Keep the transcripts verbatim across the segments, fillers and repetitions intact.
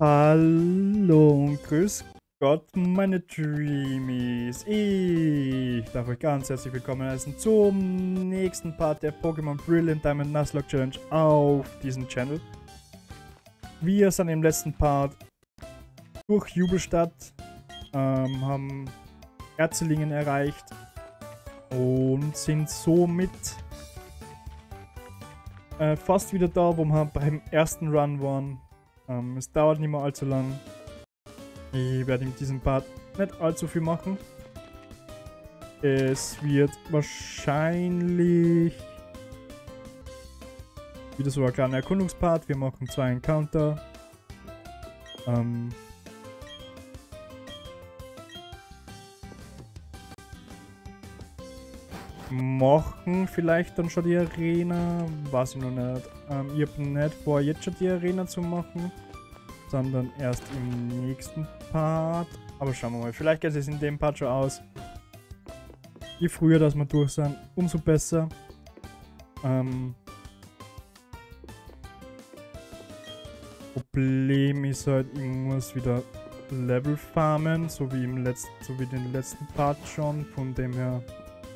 Hallo und grüß Gott, meine Dreamies. Ich darf euch ganz herzlich willkommen heißen zum nächsten Part der Pokémon Brilliant Diamond Nuzlocke Challenge auf diesem Channel. Wir sind im letzten Part durch Jubelstadt, ähm, haben Erzelingen erreicht und sind somit äh, fast wieder da, wo wir beim ersten Run waren. Ähm, es dauert nicht mehr allzu lang. Ich werde in diesem Part nicht allzu viel machen. Es wird wahrscheinlich wieder so ein kleiner Erkundungspart. Wir machen zwei Encounter. Ähm machen vielleicht dann schon die Arena. Weiß ich noch nicht. Ähm, ich habe nicht vor, jetzt schon die Arena zu machen, sondern erst im nächsten Part. Aber schauen wir mal. Vielleicht geht es in dem Part schon aus. Je früher, dass wir durch sind, umso besser. Ähm Problem ist halt, ich muss wieder Level farmen, so wie im letzten, so wie den letzten Part schon. Von dem her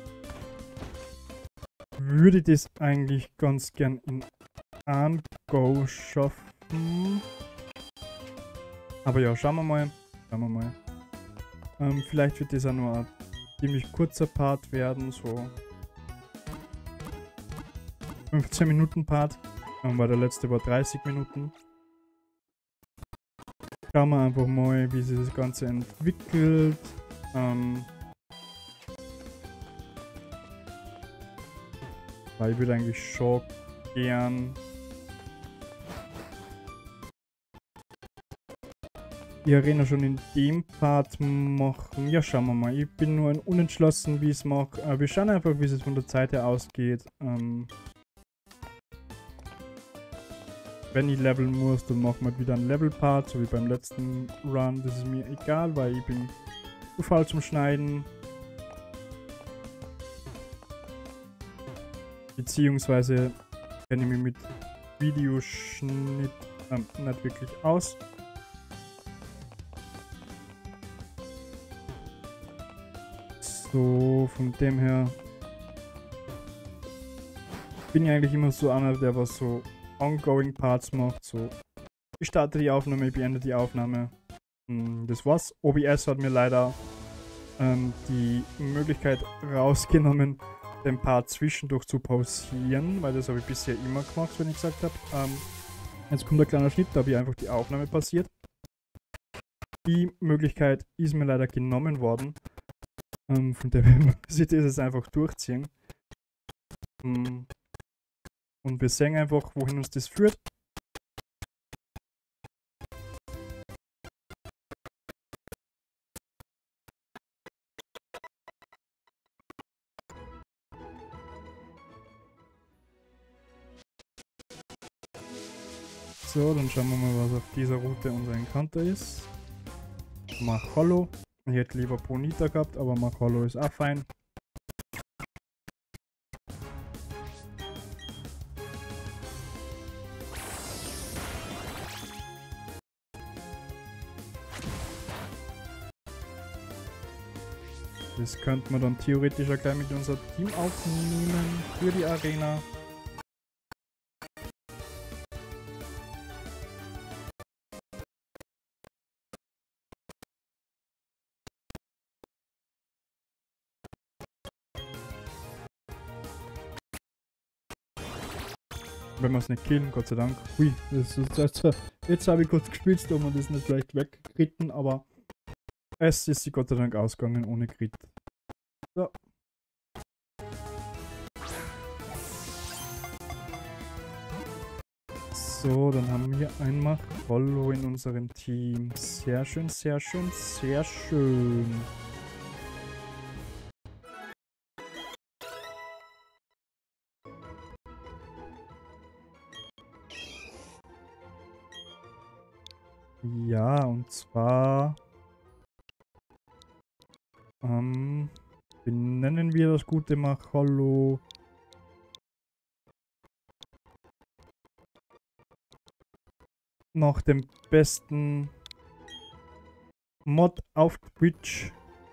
würde ich das eigentlich ganz gern in einem Go schaffen. Aber ja, schauen wir mal. Schauen wir mal. Ähm, vielleicht wird das auch nur ein ziemlich kurzer Part werden, so fünfzehn Minuten Part. Ähm, weil der letzte war dreißig Minuten. Schauen wir einfach mal, wie sich das Ganze entwickelt. Ähm, weil ich würde eigentlich schon gern die Arena schon in dem Part machen. Ja, schauen wir mal. Ich bin nur unentschlossen, wie ich es mache. Äh, wir schauen einfach, wie es von der Zeit her ausgeht. Ähm, wenn ich leveln muss, dann machen wir wieder einen Level-Part, so wie beim letzten Run. Das ist mir egal, weil ich bin zu faul zum Schneiden. Beziehungsweise kenne ich mich mit Videoschnitt ähm, nicht wirklich aus. So, von dem her bin ich eigentlich immer so einer, der was so ongoing Parts macht. So, ich starte die Aufnahme, ich beende die Aufnahme. Das war's. O B S hat mir leider ähm, die Möglichkeit rausgenommen, den Part zwischendurch zu pausieren, weil das habe ich bisher immer gemacht, wenn ich gesagt habe. Ähm, jetzt kommt ein kleiner Schnitt, da habe ich einfach die Aufnahme passiert. Die Möglichkeit ist mir leider genommen worden. Ähm, von der muss ich das jetzt einfach durchziehen. Ähm, und wir sehen einfach, wohin uns das führt. So, dann schauen wir mal, was auf dieser Route unser Encounter ist. Macholo. Ich hätte lieber Bonita gehabt, aber Macholo ist auch fein. Das könnte man dann theoretisch auch gleich mit unserem Team aufnehmen für die Arena. Wenn wir es nicht killen, Gott sei Dank. Hui, das ist, das, jetzt habe ich kurz gespielt, da wir das nicht vielleicht wegkritten, aber es ist sie Gott sei Dank ausgegangen ohne Crit. So. So, dann haben wir einmal Macholo in unserem Team. Sehr schön, sehr schön, sehr schön. Ja, und zwar ähm, benennen wir das gute Macholo nach dem besten Mod auf Twitch.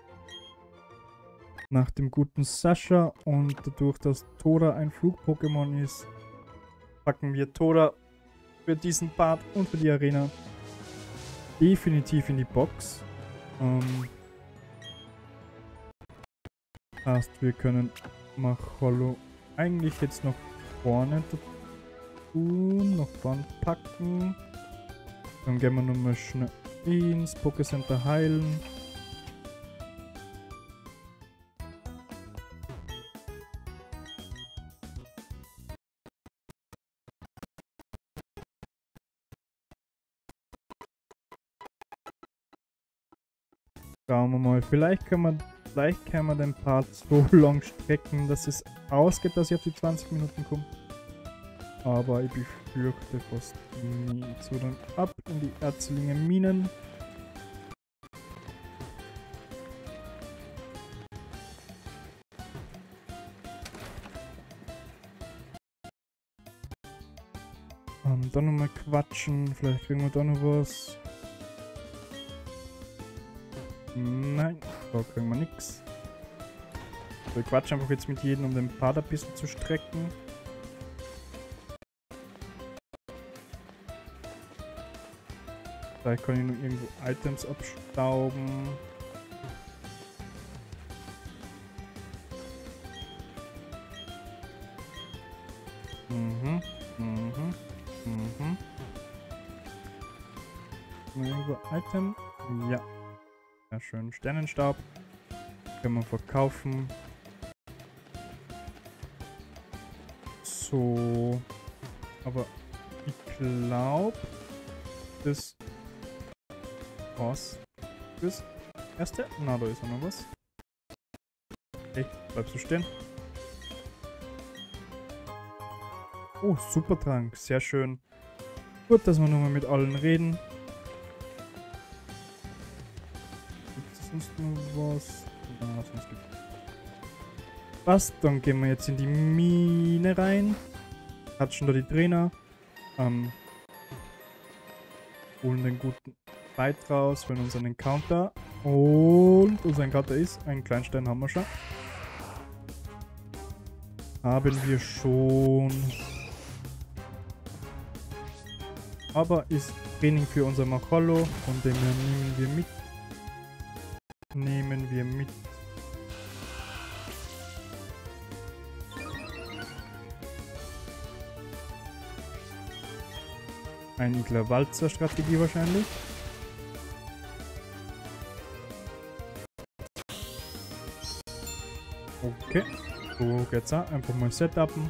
Nach dem guten Sascha und dadurch, dass Toda ein Flug-Pokémon ist, packen wir Toda für diesen Part und für die Arena definitiv in die Box. Ähm, heißt, wir können Macholo eigentlich jetzt noch vorne tun, noch vorne packen. Dann gehen wir nochmal schnell ins Pokécenter heilen. Schauen wir mal, vielleicht können wir, vielleicht können wir den Part so lang strecken, dass es ausgeht, dass ich auf die zwanzig Minuten komme. Aber ich befürchte fast nicht. So, dann ab in die Erzlinge Minen. Ähm, dann nochmal quatschen, vielleicht kriegen wir da noch was. Nein, da kriegen wir nichts. So, ich quatsche einfach jetzt mit jedem, um den Part ein bisschen zu strecken. Vielleicht kann ich noch irgendwo Items abstauben. Mhm, mhm, mhm. Noch irgendwo Item? Ja. Ja, schön. Sternenstaub. Können wir verkaufen. So. Aber ich glaube, das was? Das erste? Na, da ist noch was. Hey, bleibst du stehen? Oh, super Trank. Sehr schön. Gut, dass wir nochmal mit allen reden. Sonst noch was? Ja, sonst gibt passt, dann gehen wir jetzt in die Mine rein. Hatschen da die Trainer. Ähm, holen den guten Fight raus für unseren Encounter. Und unser Encounter ist, ein Kleinstein haben wir schon. Haben wir schon. Aber ist Training für unser Macholo, von dem her nehmen wir mit. Nehmen wir mit. Eine Igler-Walzer-Strategie wahrscheinlich. Okay. So geht's auch. Einfach mal setupen.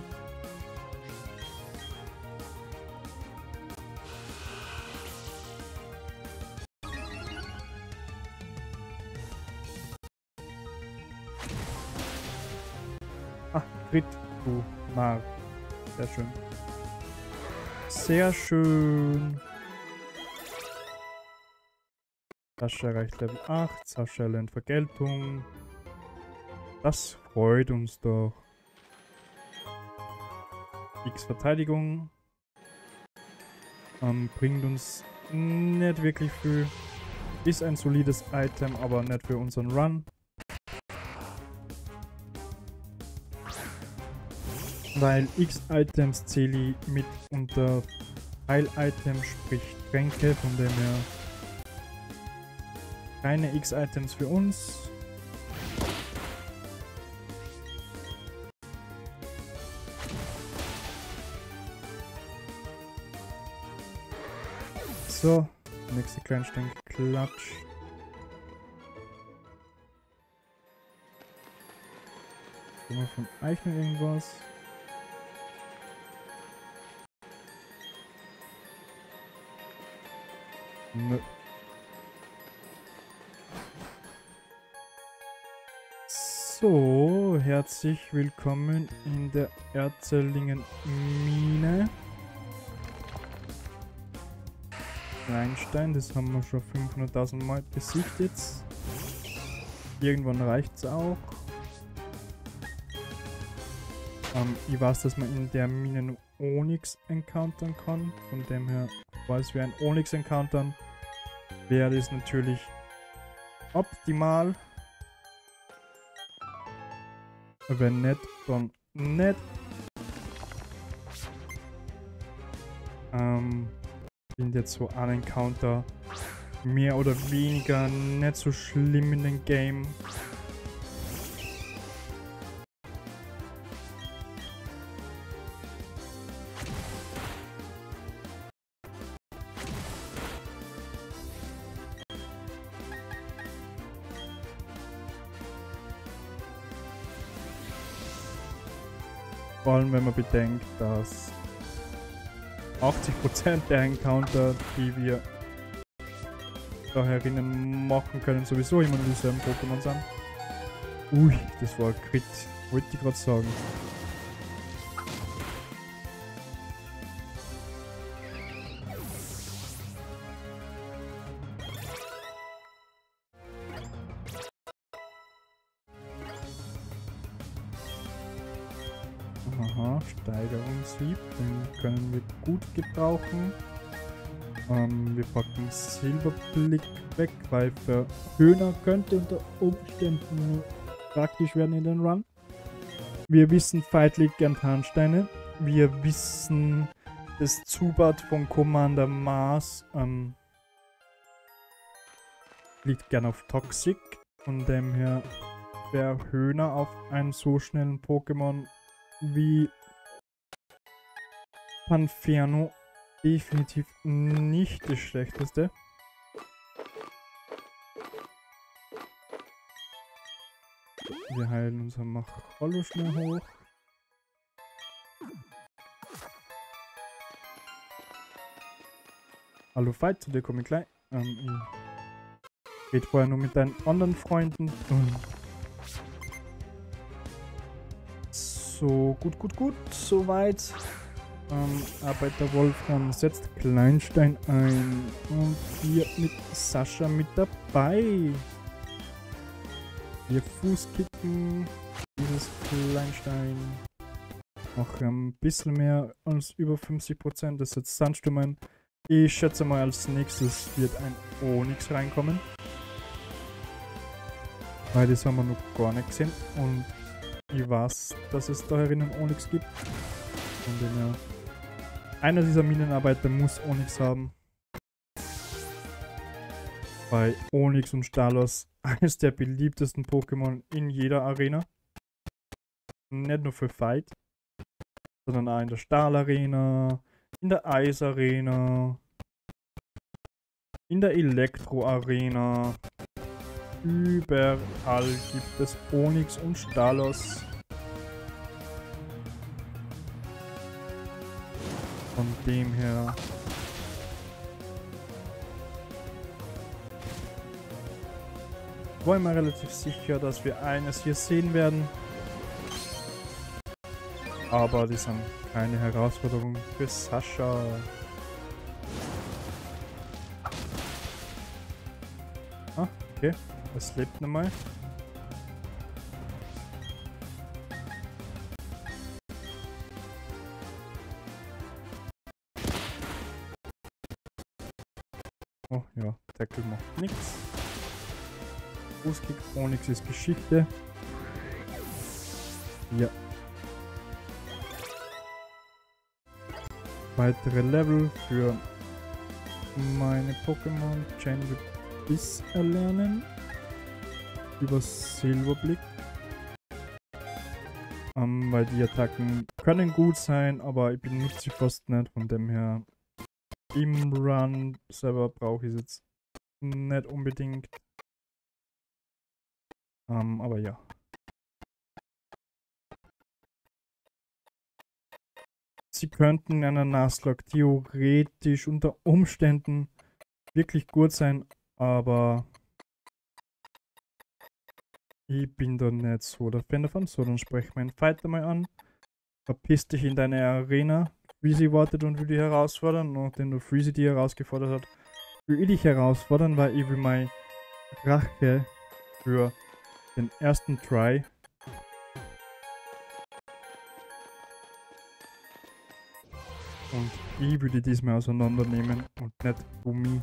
Ah, Crit, du Mar. Sehr schön. Sehr schön. Sascha erreicht Level acht. Sascha erlernt Vergeltung. Das freut uns doch. X Verteidigung. Ähm, bringt uns nicht wirklich viel. Ist ein solides Item, aber nicht für unseren Run. Weil X-Items zähle ich mit unter Heil-Item, sprich Tränke, von dem her keine X-Items für uns. So, nächste Kleinstein Klatsch. Können wir von Eichen irgendwas? Nö. So, herzlich willkommen in der Erzlingen Mine. Kleinstein, das haben wir schon fünfhunderttausend Mal besiegt jetzt. Irgendwann reicht es auch. Ähm, ich weiß, dass man in der Mine nur Onyx encountern kann, von dem her falls wir ein Onyx encountern, wäre das natürlich optimal. Wenn nicht, dann nicht. Ähm, sind jetzt so ein Encounter mehr oder weniger nicht so schlimm in dem Game. Vor allem, wenn man bedenkt, dass achtzig Prozent der Encounter, die wir da herinnen machen können, sowieso immer nur dieselben Pokémon sind. Ui, das war ein Crit, wollte ich gerade sagen. Aha, Steigerungssieb, den können wir gut gebrauchen. Ähm, wir packen Silberblick weg, weil Verhöhner könnte unter Umständen praktisch werden in den Run. Wir wissen, Fight liegt gern Tarnsteine. Wir wissen, das Zubat von Commander Mars ähm, liegt gern auf Toxic. Von dem her Verhöhner auf einen so schnellen Pokémon wie Panferno definitiv nicht das schlechteste. Wir heilen unser Machollo schnell hoch. Hallo Fight, zu dir komme ich gleich. Ähm, ich rede vorher nur mit deinen anderen Freunden. So, gut, gut, gut, soweit. Ähm, Arbeiter Wolfram setzt Kleinstein ein und hier mit Sascha mit dabei. Wir Fußkicken dieses Kleinstein. Noch ein bisschen mehr als über fünfzig Prozent. Das ist jetzt Sandsturm ein. Ich schätze mal, als nächstes wird ein Onyx reinkommen. Weil das haben wir noch gar nicht gesehen. Und ich weiß, dass es da herinnen Onyx gibt. Von dem her. Einer dieser Minenarbeiter muss Onyx haben. Bei Onyx und Stalos eines der beliebtesten Pokémon in jeder Arena. Nicht nur für Fight, sondern auch in der Stahl-Arena, in der Eis-Arena, in der Elektro-Arena. Überall gibt es Onyx und Stalos. Von dem her war ich mir relativ sicher, dass wir eines hier sehen werden. Aber die sind keine Herausforderung für Sascha. Ah, okay. Es lebt nochmal. Oh ja, Tackle macht nichts. Fußkick, Onyx ist Geschichte. Ja. Weitere Level für meine Pokémon Change Biss erlernen. Über Silberblick. Ähm, weil die Attacken können gut sein, aber ich benutze sie fast nicht. Von dem her im Run selber brauche ich es jetzt nicht unbedingt. Ähm, aber ja. Sie könnten in einer Nuzlocke theoretisch unter Umständen wirklich gut sein, aber ich bin da nicht so der Fan davon. So, dann sprechen wir einen Fighter mal an. Verpiss dich in deine Arena. Freezy wartet und will dich herausfordern. Nachdem du Freezy dich herausgefordert hat, will ich dich herausfordern, weil ich will meine Rache für den ersten Try Und ich würde diesmal auseinandernehmen und nicht Gummi.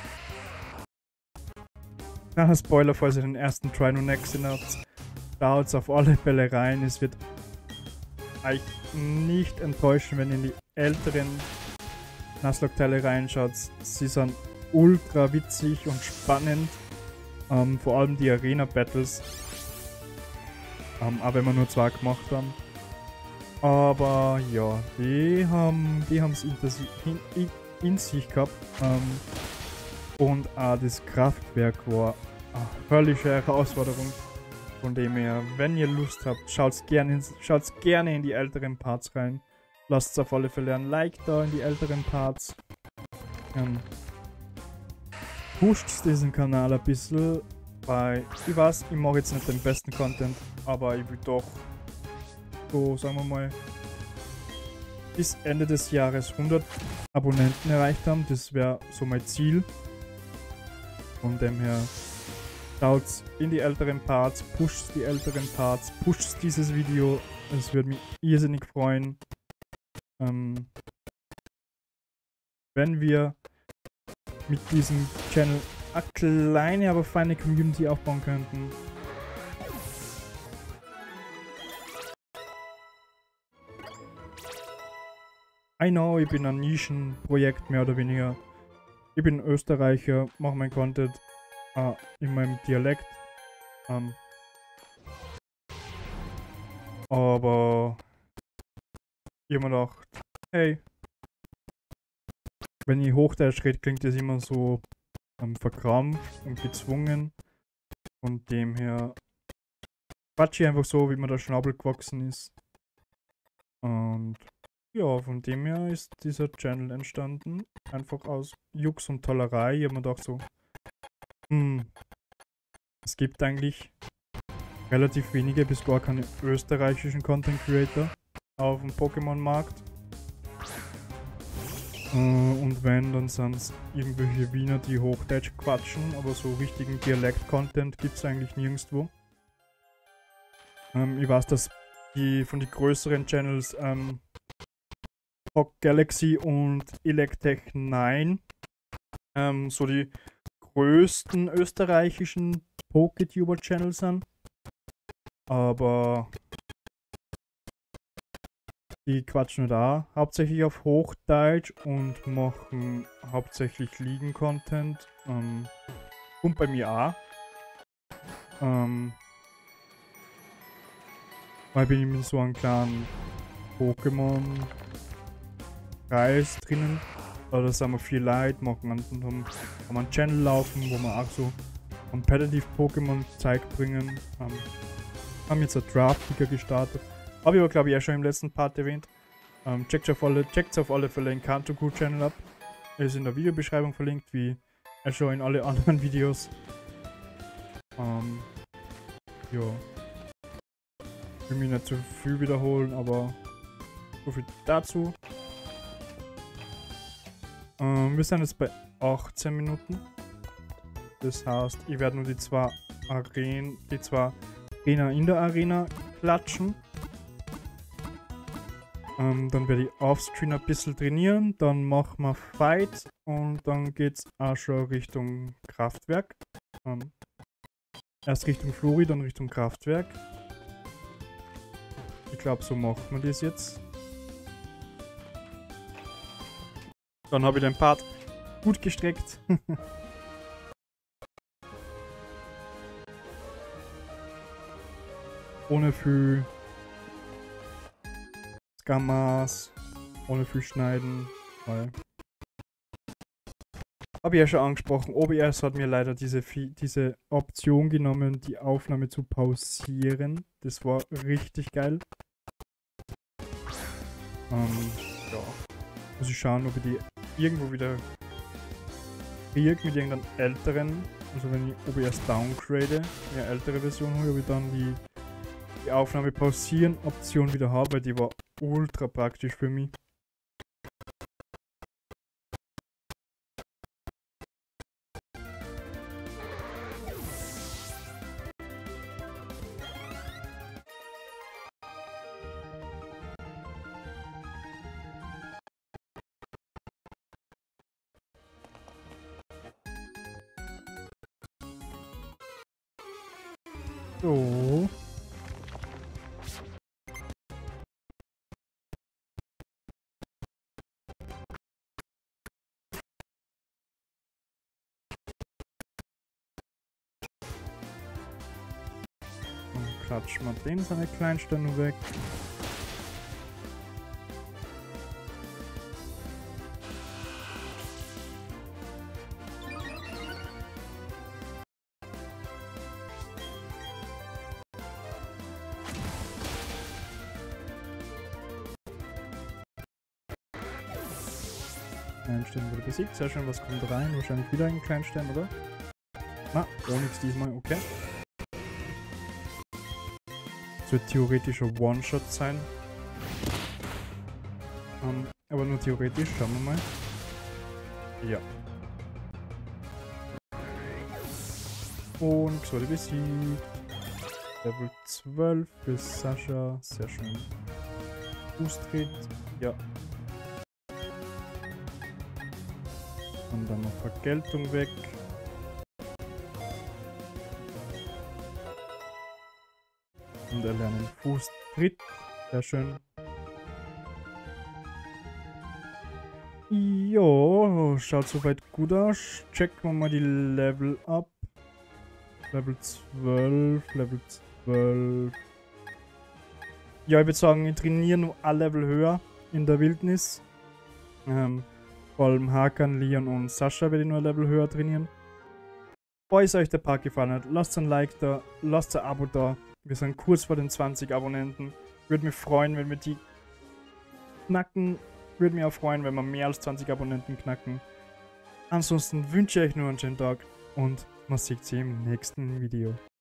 Kleiner Spoiler, falls ihr den ersten Try noch nicht gesehen habt. Schaut auf alle Fälle rein. Es wird euch nicht enttäuschen, wenn ihr in die älteren Nuzlocke-Teile reinschaut. Sie sind ultra witzig und spannend. Ähm, vor allem die Arena-Battles. Ähm, auch wenn wir nur zwei gemacht haben. Aber ja, die haben die haben es in, in, in sich gehabt. Ähm, und auch das Kraftwerk war eine höllische Herausforderung. Von dem her, wenn ihr Lust habt, schaut gerne, schaut's gerne in die älteren Parts rein. Lasst auf alle Fälle ein Like da in die älteren Parts. Ähm, pusht diesen Kanal ein bisschen, weil ich weiß, ich mache jetzt nicht den besten Content, aber ich will doch so, sagen wir mal, bis Ende des Jahres hundert Abonnenten erreicht haben. Das wäre so mein Ziel. Von dem her, schaut in die älteren Parts, pusht die älteren Parts, pusht dieses Video. Es würde mich irrsinnig freuen, ähm, wenn wir mit diesem Channel eine kleine, aber feine Community aufbauen könnten. I know, ich bin ein Nischenprojekt, mehr oder weniger. Ich bin Österreicher, mache mein Content äh, in meinem Dialekt. Ähm, aber ich habe mir gedacht, hey, wenn ich Hochdeutsch rede, klingt das immer so ähm, verkrampft und gezwungen. Von dem her quatsche ich einfach so, wie mir der Schnabel gewachsen ist. Und ja, von dem her ist dieser Channel entstanden. Einfach aus Jux und Tollerei. Ich habe mir gedacht so, hm, es gibt eigentlich relativ wenige bis gar keine österreichischen Content Creator auf dem Pokémon-Markt. Äh, und wenn, dann sind es irgendwelche Wiener, die Hochdeutsch quatschen, aber so richtigen Dialekt-Content gibt es eigentlich nirgendwo. Ähm, ich weiß, dass die von den größeren Channels ähm, Pock Galaxy und Electech neun ähm, so die größten österreichischen Poketuber-Channels sind. Aber die quatschen da hauptsächlich auf Hochdeutsch und machen hauptsächlich Ligen-Content. Ähm, und bei mir auch. Ähm, weil bin ich mit so einem kleinen Pokémon-Kreis drinnen. Da sind wir viel Leute, machen und haben, haben einen Channel laufen, wo wir auch so Competitive Pokémon Zeug bringen. Ähm, haben jetzt ein Draft-Ticker gestartet. Habe ich aber, glaube ich, auch schon im letzten Part erwähnt. Ähm, checkt auf alle, checkt auf alle Fälle den Kanto Channel ab. Er ist in der Videobeschreibung verlinkt, wie er schon in alle anderen Videos. Ähm, ja. Ich will mich nicht zu viel wiederholen, aber so viel dazu. Ähm, wir sind jetzt bei achtzehn Minuten. Das heißt, ich werde nur die zwei Arenen, die zwei Arena in der Arena klatschen. Ähm, dann werde ich offscreen ein bisschen trainieren, dann machen wir Fight und dann geht es auch schon Richtung Kraftwerk. Ähm, erst Richtung Flori, dann Richtung Kraftwerk. Ich glaube, so macht man das jetzt. Dann habe ich den Part gut gestreckt. Ohne viel Skammas, ohne viel Schneiden, weil habe ich ja schon angesprochen, O B S hat mir leider diese, diese Option genommen, die Aufnahme zu pausieren. Das war richtig geil. Ähm, ja. Muss ich schauen, ob ich die irgendwo wieder kriege mit irgendeinem älteren. Also wenn ich O B S downgrade, eine ältere Version hole, ob ich dann die die Aufnahme pausieren Option wieder habe, weil die war ultra praktisch für mich. So. Und klatschen wir den seine Kleinstern weg. Kleinstern wurde besiegt. Sehr schön, was kommt rein? Wahrscheinlich wieder ein Kleinstern, oder? Na, Onyx diesmal, okay. Das wird theoretisch ein One-Shot sein. Um, aber nur theoretisch, schauen wir mal. Ja. Und wurde besiegt. Level zwölf für Sascha. Sehr schön. Fußtritt. Ja. Und dann noch Vergeltung weg. Und erlernen Fußtritt. Sehr schön. Jo, schaut soweit gut aus. Checken wir mal die Level ab. Level zwölf, Level zwölf. Ja, ich würde sagen, ich trainiere nur ein Level höher in der Wildnis. Ähm, vor allem Hakan, Leon und Sascha werde ich nur ein Level höher trainieren. Falls euch der Part gefallen hat, lasst ein Like da, lasst ein Abo da. Wir sind kurz vor den zwanzig Abonnenten. Würde mich freuen, wenn wir die knacken. Würde mich auch freuen, wenn wir mehr als zwanzig Abonnenten knacken. Ansonsten wünsche ich euch nur einen schönen Tag und man sieht sich im nächsten Video.